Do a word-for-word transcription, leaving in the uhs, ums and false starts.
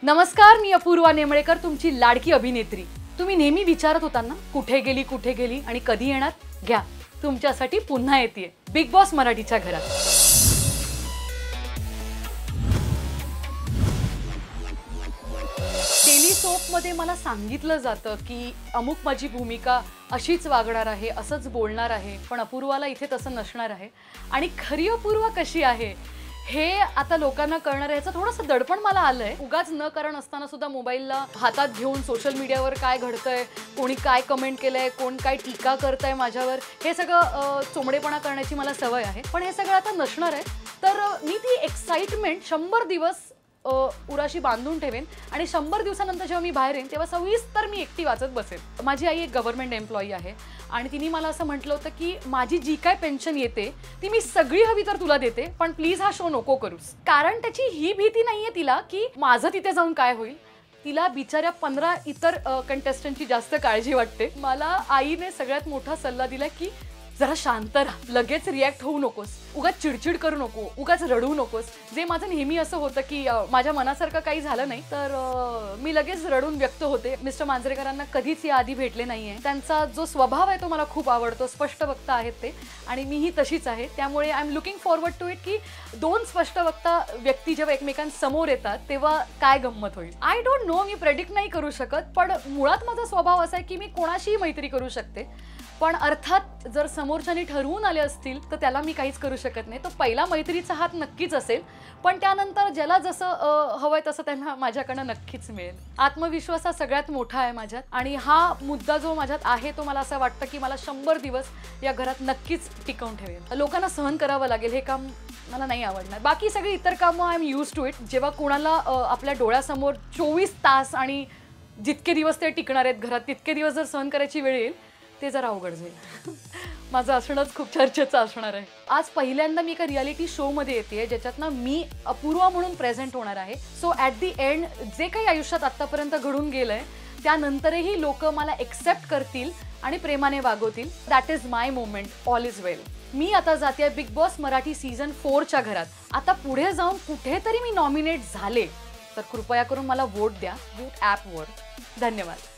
नमस्कार, मी अपूर्वा नेमळेकर, तुमची लाडकी अभिनेत्री। तुम्ही नेहमी विचारत होता ना, कुठे गेली कुठे गेली आणि कधी येणार? घ्या, तुमच्यासाठी पुन्हा येतेय बिग बॉस मराठीच्या घरात। डेली सोप मध्ये मला सांगितलं जातं की अमुक माझी भूमिका अशीच वागणार आहे, असंच बोलणार आहे, पण अपूर्वाला इथे तसं नसणार आहे। आणि खरी अपूर्वा कशी आहे हे आता लोकांना कळणार आहे, याचं थोडंसं दडपण मला आलंय। उगाच न कारण असताना सुद्धा मोबाईलला हातात घेऊन सोशल मीडियावर काय घडतंय, कोणी काय कमेंट केलंय, कोण काय टीका करतंय माझ्यावर, हे सगळं चोमडेपणा करण्याची मला सवय आहे। पण हे सगळं आता नसणार आहे, तर मी ती एक्साइटमेंट शंभर दिवस उराशी बांधून ठेवेन आणि शंभर दिवसानंतर जेव्हा मी बाहेर येईन तेव्हा सविस्तर मी एकटी वाचत बसेन। माझी आई एक गव्हर्नमेंट एम्प्लॉई आहे आणि तिने मला असं म्हटलं होतं की माझी जी काय पेन्शन येते ती मी सगळी हवी तर तुला देते, पण प्लीज हा शो नको करूस। कारण त्याची ही भीती नाहीये तिला की माझं तिथे जाऊन काय होईल, तिला बिचाऱ्या पंधरा इतर कंटेस्टंटची जास्त काळजी वाटते। मला आईने सगळ्यात मोठा सल्ला दिला की जरा शांत राहा, लगेच रिॲक्ट होऊ नकोस, उगाच चिडचिड करू नको, उगाच रडू नकोस। जे माझं नेहमी असं होतं की माझ्या मनासारखं काही झालं नाही तर मी लगेच रडून व्यक्त होते। मिस्टर मांजरेकरांना कधीच या आधी भेटले नाहीये, त्यांचा जो स्वभाव आहे तो मला खूप आवडतो, स्पष्ट वक्ता आहेत ते आणि मीही तशीच आहे। त्यामुळे I am looking forward to it की दोन स्पष्ट वक्ता व्यक्ती जेव्हा एकमेकांसमोर येतात तेव्हा काय गंमत होईल। आय डोंट नो, मी प्रेडिक्ट नाही करू शकत, पण मुळात माझा स्वभाव असा आहे की मी कोणाशीही मैत्री करू शकते, पण अर्थात जर समोरच्याने ठरवून आले असतील तर त्याला मी काहीच करू शकत नाही। तो पहिला मैत्रीचा हात नक्कीच असेल, पण त्यानंतर ज्याला जसं हवंय तसं त्यांना माझ्याकडनं नक्कीच मिळेल। आत्मविश्वास हा सगळ्यात मोठा आहे माझ्यात आणि हा मुद्दा जो माझ्यात आहे तो मला असं वाटतं की मला शंभर दिवस या घरात नक्कीच टिकवून ठेवेल। लोकांना सहन करावं लागेल, हे काम मला नाही आवडणार। बाकी सगळी इतर कामं I am use to it. जेव्हा कोणाला आपल्या डोळ्यासमोर चोवीस तास आणि जितके दिवस ते टिकणार आहेत घरात तितके दिवस जर सहन करायची वेळ येईल ते जरा अवघड जाईल। माझं असणंच खूप चर्चेचं असणार आहे। आज पहिल्यांदा मी एका रियालिटी शो मध्ये येते ज्याच्यातनं मी अपूर्वा म्हणून प्रेझेंट होणार आहे। सो ॲट दी एंड जे काही आयुष्यात आत्तापर्यंत घडून गेलंय त्यानंतरही लोक मला एक्सेप्ट करतील आणि प्रेमाने वागवतील। That is my moment, all is well. मी आता जाते बिग बॉस मराठी सीझन फोरच्या घरात। आता पुढे जाऊन कुठेतरी मी नॉमिनेट झाले तर कृपया करून मला वोट द्या, वोट ॲपवर। धन्यवाद।